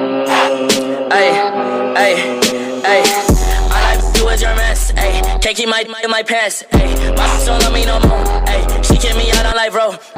Ay, ay, ay. All I do is your mess, ay. Can't keep my pants, ay. My bitch don't love me no more, ay. She kick me out on life, bro.